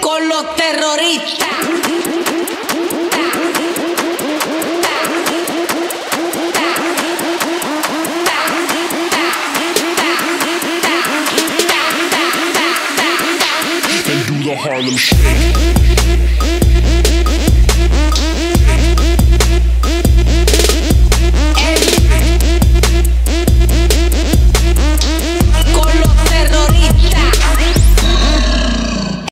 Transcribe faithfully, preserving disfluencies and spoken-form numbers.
con los terroristas. And do the Harlem Shake.